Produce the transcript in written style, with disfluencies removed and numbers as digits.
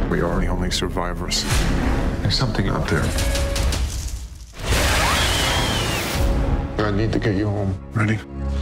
We are the only survivors. There's something out there. I need to get you home. Ready?